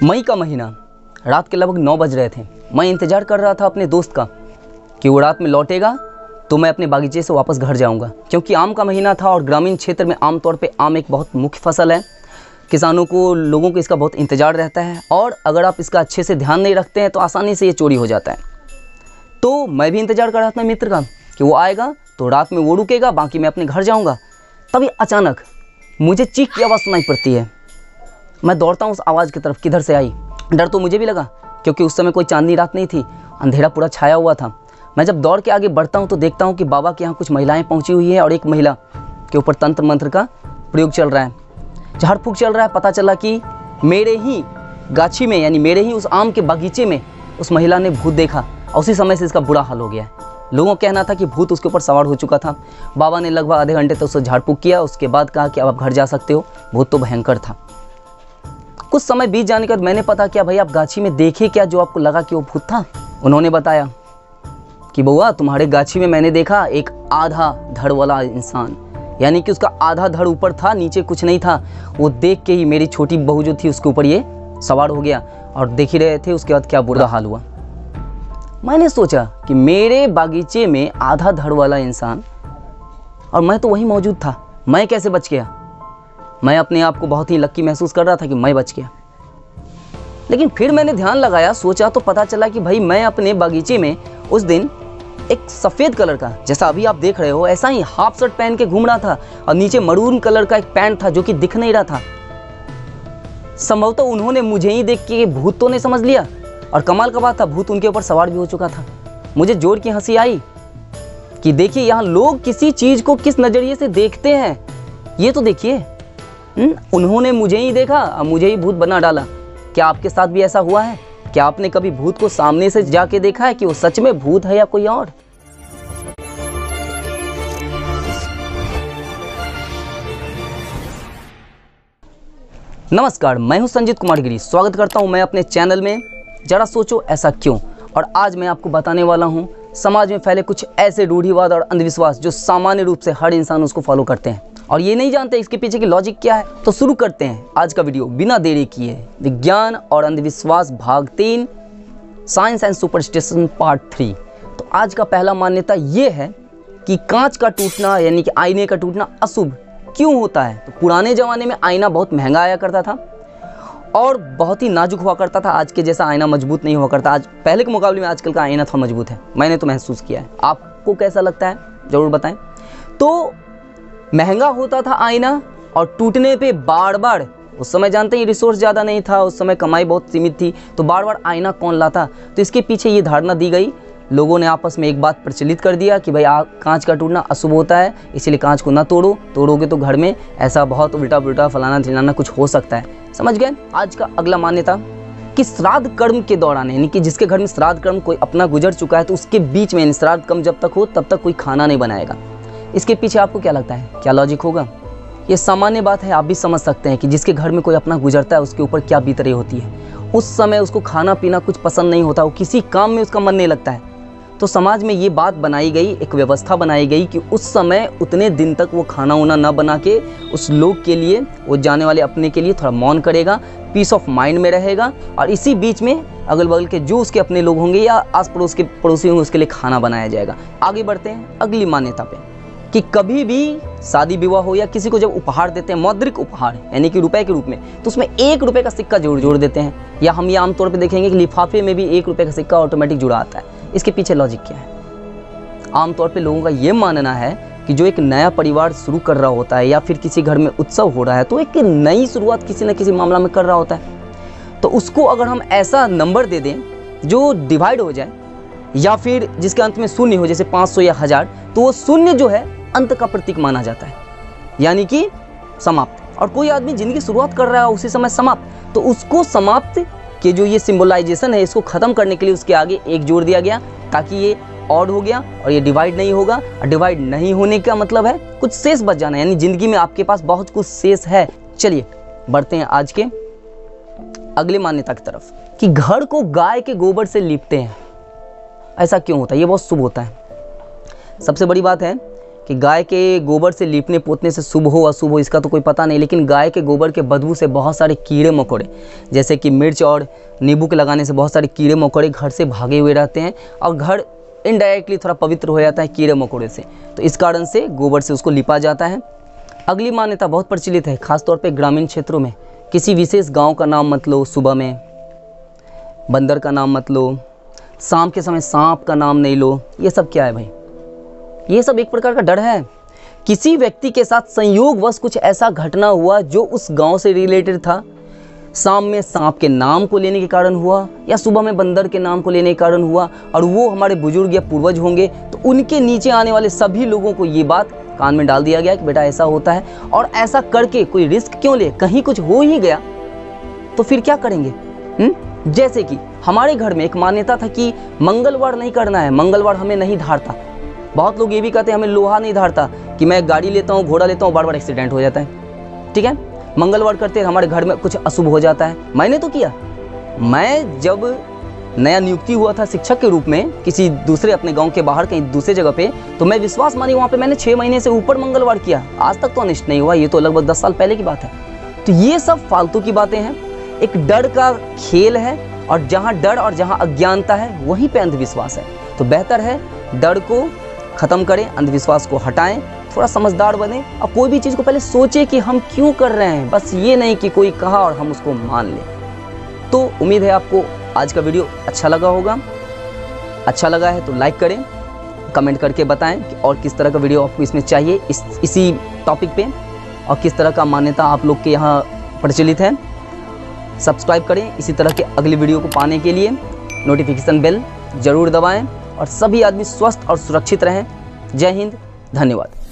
मई का महीना, रात के लगभग 9 बज रहे थे। मैं इंतज़ार कर रहा था अपने दोस्त का कि वो रात में लौटेगा तो मैं अपने बागीचे से वापस घर जाऊंगा, क्योंकि आम का महीना था और ग्रामीण क्षेत्र में आमतौर पे आम एक बहुत मुख्य फसल है। किसानों को, लोगों को इसका बहुत इंतज़ार रहता है और अगर आप इसका अच्छे से ध्यान नहीं रखते हैं तो आसानी से ये चोरी हो जाता है। तो मैं भी इंतज़ार कर रहा था मित्र का कि वो आएगा तो रात में वो रुकेगा, बाकी मैं अपने घर जाऊँगा। तभी अचानक मुझे चीख की आवाज़ सुनाई पड़ती है। मैं दौड़ता हूँ उस आवाज़ की तरफ, किधर से आई। डर तो मुझे भी लगा क्योंकि उस समय कोई चांदनी रात नहीं थी, अंधेरा पूरा छाया हुआ था। मैं जब दौड़ के आगे बढ़ता हूँ तो देखता हूँ कि बाबा के यहाँ कुछ महिलाएं पहुँची हुई हैं और एक महिला के ऊपर तंत्र मंत्र का प्रयोग चल रहा है, झाड़ फूँक चल रहा है। पता चला कि मेरे ही गाछी में, यानी मेरे ही उस आम के बगीचे में उस महिला ने भूत देखा और उसी समय से इसका बुरा हाल हो गया है। लोगों का कहना था कि भूत उसके ऊपर सवार हो चुका था। बाबा ने लगभग आधे घंटे तक उसे झाड़ फूँक किया, उसके बाद कहा कि अब आप घर जा सकते हो। भूत तो भयंकर था। कुछ समय बीत जाने के बाद मैंने पता किया, भाई आप गाछी में देखे क्या जो आपको लगा कि वो भूत था? उन्होंने बताया कि बउआ, तुम्हारे गाछी में मैंने देखा एक आधा धड़ वाला इंसान, यानी कि उसका आधा धड़ ऊपर था, नीचे कुछ नहीं था। वो देख के ही मेरी छोटी बहू जो थी उसके ऊपर ये सवार हो गया और देख ही रहे थे उसके बाद क्या बुरा हाल हुआ। मैंने सोचा कि मेरे बागीचे में आधा धड़ वाला इंसान और मैं तो वहीं मौजूद था, मैं कैसे बच गया? मैं अपने आप को बहुत ही लक्की महसूस कर रहा था कि मैं बच गया। लेकिन फिर मैंने ध्यान लगाया, सोचा तो पता चला कि भाई मैं अपने बागीचे में उस दिन एक सफ़ेद कलर का, जैसा अभी आप देख रहे हो, ऐसा ही हाफ शर्ट पहन के घूम रहा था और नीचे मरून कलर का एक पैंट था जो कि दिख नहीं रहा था। संभवतः उन्होंने मुझे ही देख के भूत तो नहीं समझ लिया, और कमाल का बात था भूत उनके ऊपर सवार भी हो चुका था। मुझे जोर की हंसी आई कि देखिए यहाँ लोग किसी चीज़ को किस नज़रिए से देखते हैं, ये तो देखिए। उन्होंने मुझे ही देखा और मुझे ही भूत बना डाला। क्या आपके साथ भी ऐसा हुआ है? क्या आपने कभी भूत को सामने से जाके देखा है कि वो सच में भूत है या कोई और? नमस्कार, मैं हूं संजीत कुमार गिरी। स्वागत करता हूं मैं अपने चैनल में जरा सोचो ऐसा क्यों। और आज मैं आपको बताने वाला हूं समाज में फैले कुछ ऐसे रूढ़िवाद और अंधविश्वास जो सामान्य रूप से हर इंसान उसको फॉलो करते हैं और ये नहीं जानते इसके पीछे की लॉजिक क्या है। तो शुरू करते हैं आज का वीडियो बिना देरी किए। विज्ञान और अंधविश्वास भाग 3, साइंस एंड सुपरस्टिशन पार्ट 3। तो आज का पहला मान्यता ये है कि कांच का टूटना यानी कि आईने का टूटना अशुभ क्यों होता है। तो पुराने ज़माने में आईना बहुत महंगा आया करता था और बहुत ही नाजुक हुआ करता था। आज के जैसा आईना मजबूत नहीं हुआ करता। आज पहले के मुकाबले में आजकल का आईना थोड़ा मजबूत है, मैंने तो महसूस किया है। आपको कैसा लगता है ज़रूर बताएं। तो महंगा होता था आईना और टूटने पे बार बार, उस समय जानते हैं रिसोर्स ज़्यादा नहीं था, उस समय कमाई बहुत सीमित थी, तो बार बार आईना कौन लाता। तो इसके पीछे ये धारणा दी गई, लोगों ने आपस में एक बात प्रचलित कर दिया कि भाई कांच का टूटना अशुभ होता है, इसलिए कांच को ना तोड़ो, तोड़ोगे तो घर में ऐसा बहुत उल्टा पुल्टा फलाना ठिलाना कुछ हो सकता है। समझ गए। आज का अगला मान्यता कि श्राद्ध कर्म के दौरान, यानी कि जिसके घर में श्राद्ध कर्म कोई अपना गुजर चुका है तो उसके बीच में श्राद्ध कर्म जब तक हो तब तक कोई खाना नहीं बनाएगा। इसके पीछे आपको क्या लगता है, क्या लॉजिक होगा? ये सामान्य बात है, आप भी समझ सकते हैं कि जिसके घर में कोई अपना गुजरता है उसके ऊपर क्या बीत रही होती है। उस समय उसको खाना पीना कुछ पसंद नहीं होता, वो किसी काम में उसका मन नहीं लगता है। तो समाज में ये बात बनाई गई, एक व्यवस्था बनाई गई कि उस समय उतने दिन तक वो खाना वाना ना बना के उस लोग के लिए, वो जाने वाले अपने के लिए थोड़ा मौन करेगा, पीस ऑफ माइंड में रहेगा और इसी बीच में अगल बगल के जो उसके अपने लोग होंगे या आस पड़ोस के पड़ोसी होंगे उसके लिए खाना बनाया जाएगा। आगे बढ़ते हैं अगली मान्यता पे कि कभी भी शादी विवाह हो या किसी को जब उपहार देते हैं, मौद्रिक उपहार यानी कि रुपए के रूप में, तो उसमें 1 रुपये का सिक्का जरूर जोड़ देते हैं। या हम ये आमतौर पे देखेंगे कि लिफाफे में भी 1 रुपये का सिक्का ऑटोमेटिक जुड़ा आता है। इसके पीछे लॉजिक क्या है? आमतौर पे लोगों का ये मानना है कि जो एक नया परिवार शुरू कर रहा होता है या फिर किसी घर में उत्सव हो रहा है तो एक नई शुरुआत किसी न किसी मामला में कर रहा होता है, तो उसको अगर हम ऐसा नंबर दे दें जो डिवाइड हो जाए या फिर जिसके अंत में शून्य हो, जैसे 500 या 1000, तो वो शून्य जो है अंत का प्रतीक माना जाता है, यानी कि समाप्त। और कोई आदमी जिनकी शुरुआत कर रहा है उसी समय समाप्त, तो उसको समाप्त के जो ये सिंबलाइजेशन है इसको ख़त्म करने के लिए उसके आगे 1 जोड़ दिया गया ताकि ये ऑड हो गया और ये डिवाइड नहीं होगा। और डिवाइड नहीं होने का मतलब है कुछ शेष बच जाना, यानी ज़िंदगी में आपके पास बहुत कुछ शेष है। चलिए बढ़ते हैं आज के अगले मान्यता की तरफ कि घर को गाय के गोबर से लीपते हैं। ऐसा क्यों होता है? ये बहुत शुभ होता है। सबसे बड़ी बात है कि गाय के गोबर से लीपने पोतने से शुभ हो अशुभ हो इसका तो कोई पता नहीं, लेकिन गाय के गोबर के बदबू से बहुत सारे कीड़े मकोड़े, जैसे कि मिर्च और नींबू के लगाने से बहुत सारे कीड़े मकोड़े घर से भागे हुए रहते हैं और घर इनडायरेक्टली थोड़ा पवित्र हो जाता है कीड़े मकोड़े से। तो इस कारण से गोबर से उसको लिपा जाता है। अगली मान्यता बहुत प्रचलित है, खासतौर पर ग्रामीण क्षेत्रों में। किसी विशेष गाँव का नाम मत लो, सुबह में बंदर का नाम मत लो, शाम के समय सांप का नाम नहीं लो। ये सब क्या है भाई? ये सब एक प्रकार का डर है। किसी व्यक्ति के साथ संयोगवश कुछ ऐसा घटना हुआ जो उस गांव से रिलेटेड था, शाम में सांप के नाम को लेने के कारण हुआ या सुबह में बंदर के नाम को लेने के कारण हुआ, और वो हमारे बुजुर्ग या पूर्वज होंगे, तो उनके नीचे आने वाले सभी लोगों को ये बात कान में डाल दिया गया कि बेटा ऐसा होता है। और ऐसा करके कोई रिस्क क्यों ले? कहीं कुछ हो ही गया तो फिर क्या करेंगे? जैसे कि हमारे घर में एक मान्यता था कि मंगलवार नहीं करना है, मंगलवार हमें नहीं धारता। बहुत लोग ये भी कहते हैं हमें लोहा नहीं धारता, कि मैं गाड़ी लेता हूँ, घोड़ा लेता हूँ, बार बार एक्सीडेंट हो जाता है। ठीक है, मंगलवार करते हैं, हमारे घर में कुछ अशुभ हो जाता है। मैंने तो किया। मैं जब नया नियुक्ति हुआ था शिक्षक के रूप में किसी दूसरे अपने गांव के बाहर कहीं दूसरे जगह पे, तो मैं विश्वास मानी वहाँ पे मैंने 6 महीने से ऊपर मंगलवार किया। आज तक तो अनिष्ट नहीं हुआ। ये तो लगभग 10 साल पहले की बात है। तो ये सब फालतू की बातें हैं, एक डर का खेल है, और जहाँ डर और जहाँ अज्ञानता है वहीं पे अंधविश्वास है। तो बेहतर है डर को ख़त्म करें, अंधविश्वास को हटाएं, थोड़ा समझदार बने और कोई भी चीज़ को पहले सोचें कि हम क्यों कर रहे हैं, बस ये नहीं कि कोई कहा और हम उसको मान लें। तो उम्मीद है आपको आज का वीडियो अच्छा लगा होगा। अच्छा लगा है तो लाइक करें, कमेंट करके बताएं कि और किस तरह का वीडियो आपको इसमें चाहिए इसी टॉपिक पे, और किस तरह का मान्यता आप लोग के यहाँ प्रचलित है। सब्सक्राइब करें इसी तरह के अगली वीडियो को पाने के लिए, नोटिफिकेशन बेल ज़रूर दबाएं, और सभी आदमी स्वस्थ और सुरक्षित रहें। जय हिंद, धन्यवाद।